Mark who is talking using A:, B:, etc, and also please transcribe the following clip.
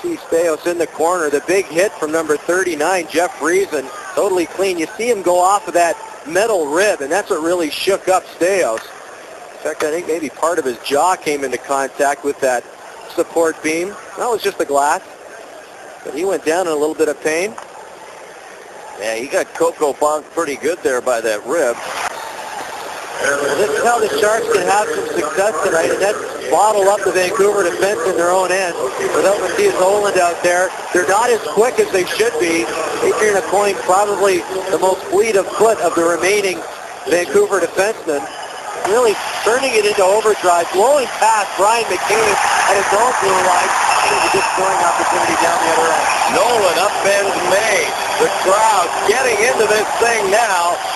A: see Staios in the corner. The big hit from number 39, Jeff Reason, totally clean. You see him go off of that metal rib, and that's what really shook up Staios. In fact, I think maybe part of his jaw came into contact with that support beam. That was just the glass, but he went down in a little bit of pain.
B: Yeah, he got Coco bonked pretty good there by that rib.
A: Well, this is how the Sharks can have some success tonight, and that's bottle up the Vancouver defense in their own end. Without Matthias Oland out there, they're not as quick as they should be. Adrian Aucoin probably the most fleet of foot of the remaining Vancouver defensemen. Really turning it into overdrive, blowing past Brian McCabe at his own blue line. There's a good scoring opportunity down the other end.
B: Nolan upends May. The crowd getting into this thing now.